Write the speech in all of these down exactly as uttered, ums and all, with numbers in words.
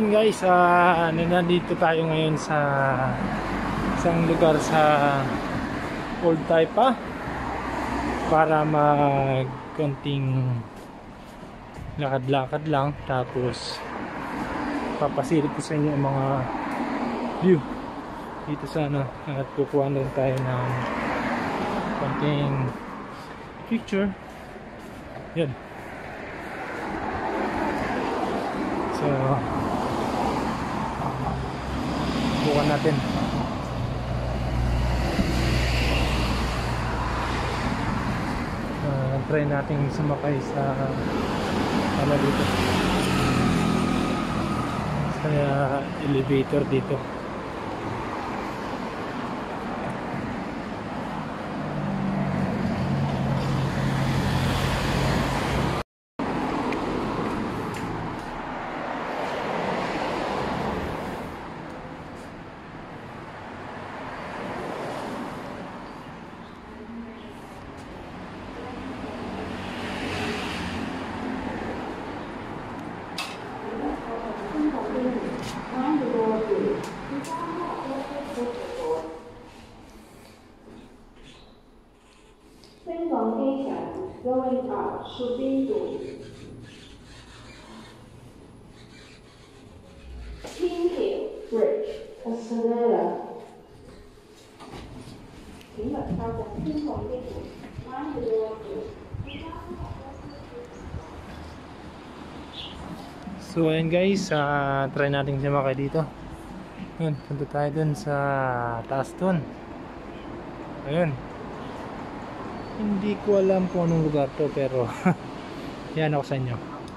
ayun guys, uh, nandito tayo ngayon sa isang lugar sa Old TAIPA para mag konting lakad-lakad lang, tapos papasilip ko sa inyo ang mga view dito sa ano, at kukuha na rin tayo ng konting picture. Yan. So bukan natin. Uh, try natin sumakay sa ano dito, sa elevator dito. Going up shopping to King Hill Bridge, Australia. 请勿靠近天空的關注我。 So ayan guys, uh, try natin sumakay dito. Ayun, punta tayo dun sa taas dun. Ayun. Hindi ko alam kung anong lugar to, pero yan ako sa inyo.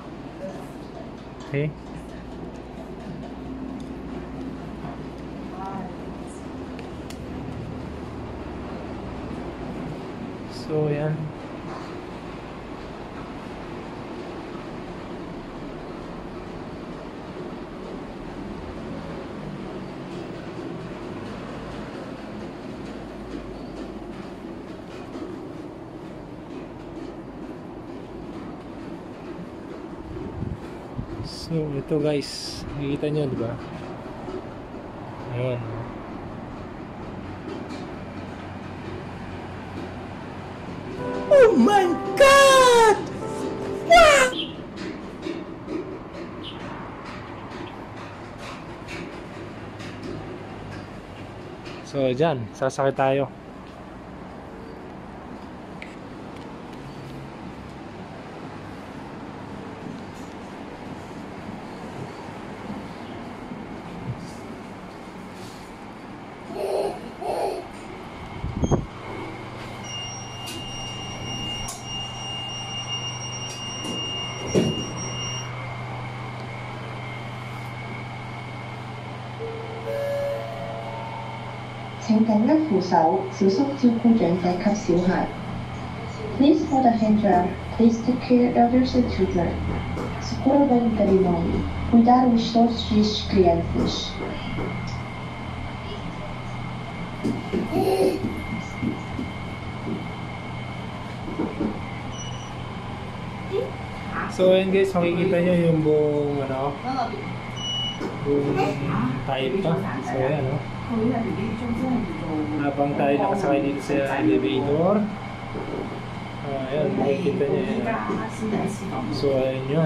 Okay. So yan. So ito guys, nakikita nyo diba? Ayan. Oh my God! Wow! So dyan, sasakay tayo. 請緊握扶手，小心照顧長者及小孩。Please hold a handrail. Please take care of elders and children. Segura bem o garimão. Cuidar os todos as crianças. So ayan guys, makikita nyo yung buong ano, buong TAIPA. So ayan o. Habang tayo nakasakay dito sa elevator, uh, ayan, makikita nyo yun. So ayan yun.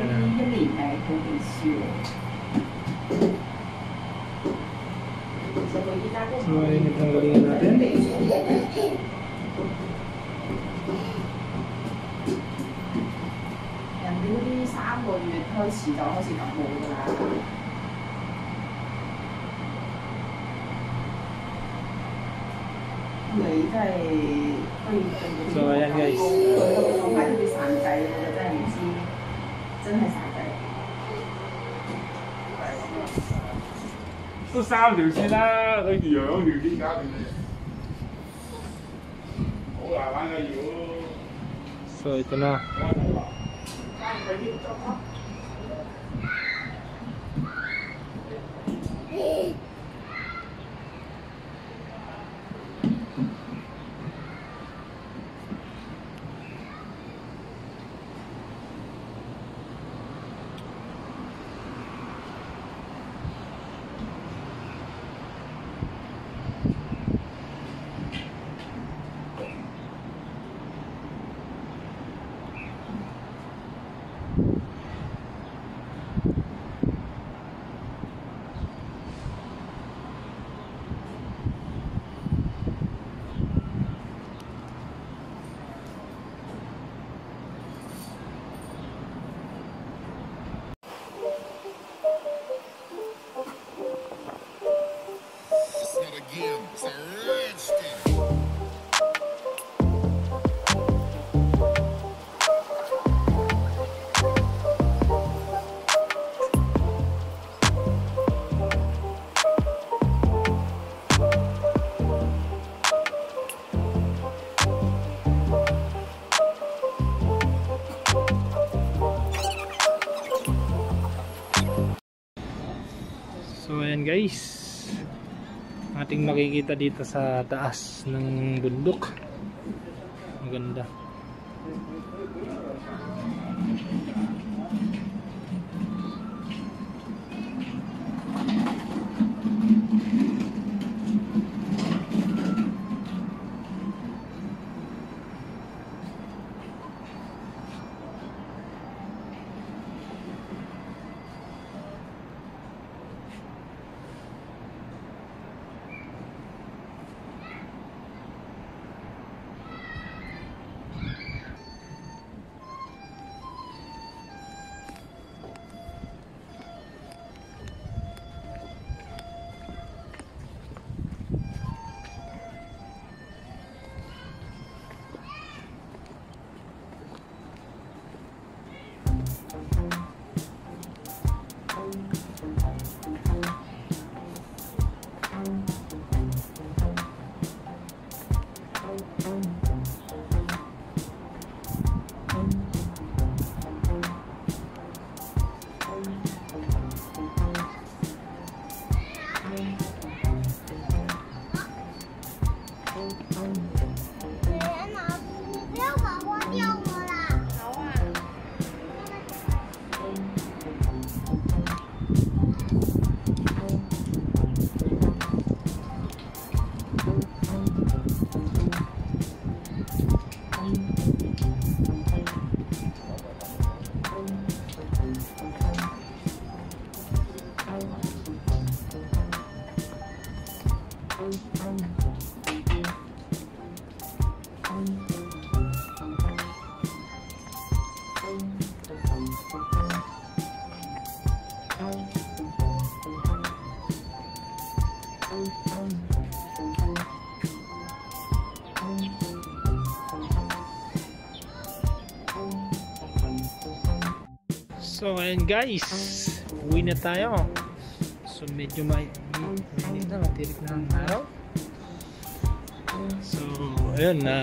So ayan yung tanggalingan natin. So ayan guys, 都三條線啦，佢養條線搞掂嘅，好難玩嘅要。 so ito na. again. Se leste. So ayan guys, ating makikita dito sa taas ng bundok. Ang ganda. So ayan guys, uwi na tayo. So medyo may mainit na, matirik na ang araw. So ayun na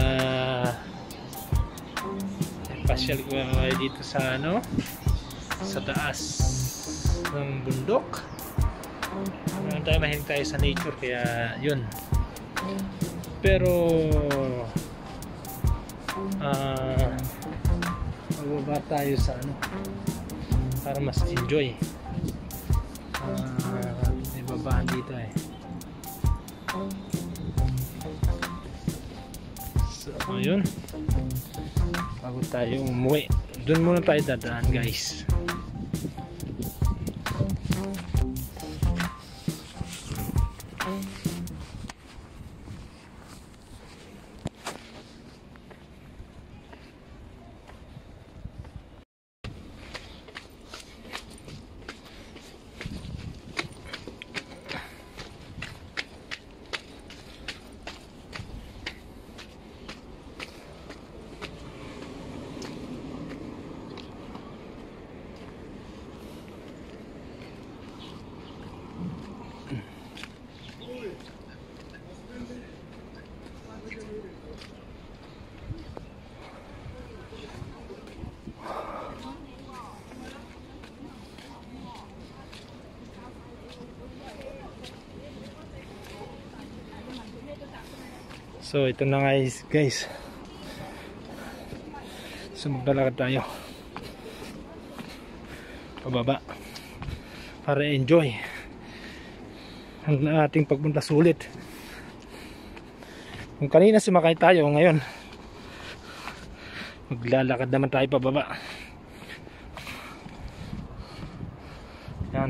uh, pasyal ko dito sa ano, sa taas ng bundok. Ngayon tayo, mahilig tayo sa nature, kaya yun. Pero ah uh, magbaba tayo sa ano para mas enjoy. Uh, may babaan dito eh. So ayun, bago tayo umuwi, doon muna tayo dadaan guys. So ito na guys, guys. So maglalakad tayo pababa para enjoy ang ating pagpunta sulit. Kung kanina sumakay tayo, ngayon maglalakad naman tayo pababa. Yan.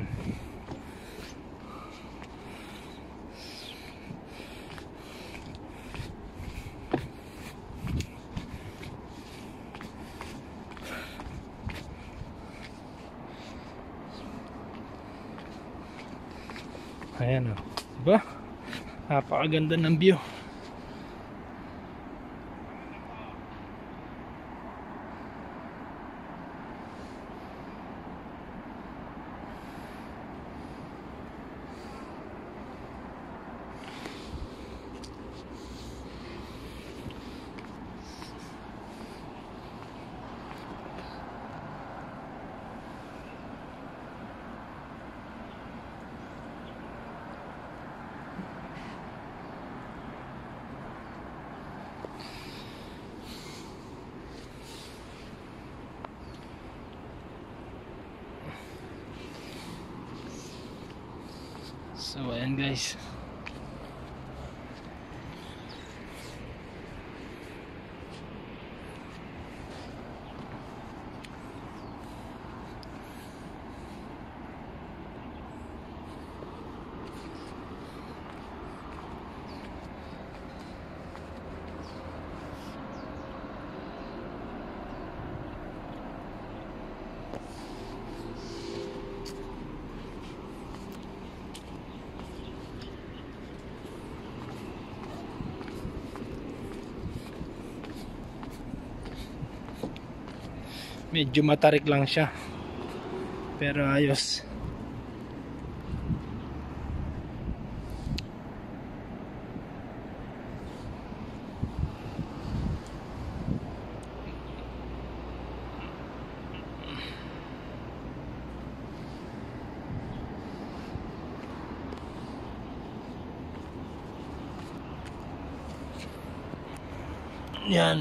Ayan o, diba? Napakaganda ng view. So ayan guys, medyo matarik lang siya pero ayos. Yan.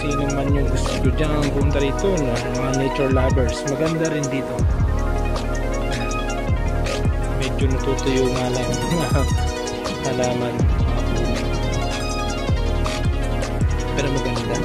sino man yung gusto dyan punta rito, no? Mga nature lovers, maganda rin dito. Medyo natutuyo nga lang halaman, pero maganda.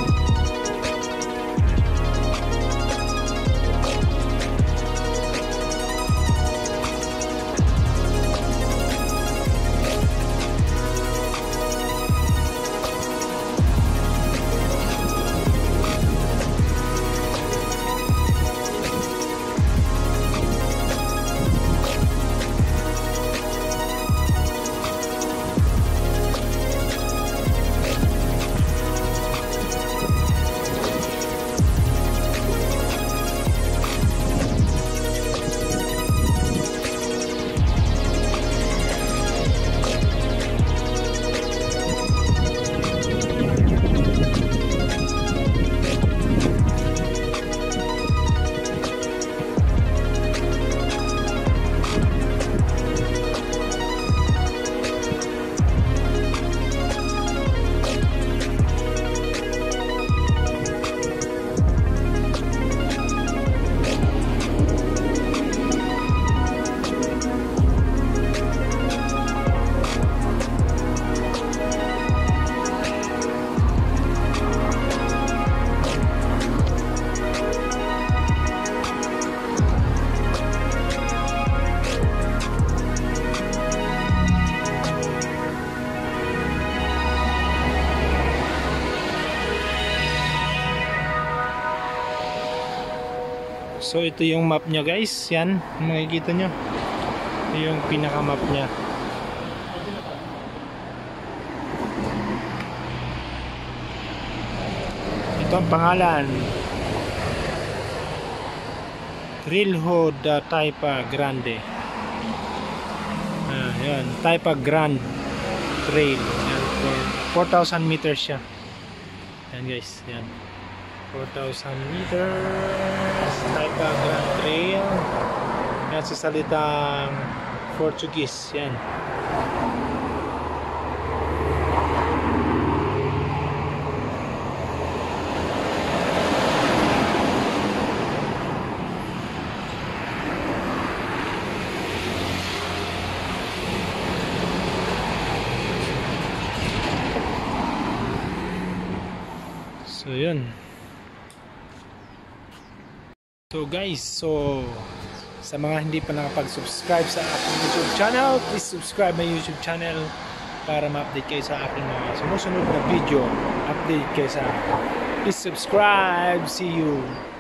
So ito yung map niya guys, yan, makikita nyo. Ito yung pinaka map niya. Ito ang pangalan, Railroad uh, TAIPA Grande. Ah, yan, TAIPA Grand Trail. Yan, four thousand meters siya. Yan guys, yan. four thousand meters, TAIPA Grand Trail. Yan sa salitang Portuguese. Yan. So yun. So guys, so sa mga hindi pa nakapag-subscribe sa aking YouTube channel, please subscribe my YouTube channel para ma-update kayo sa aking mga sumusunod na video. Update kayo sa akin. Please subscribe. See you.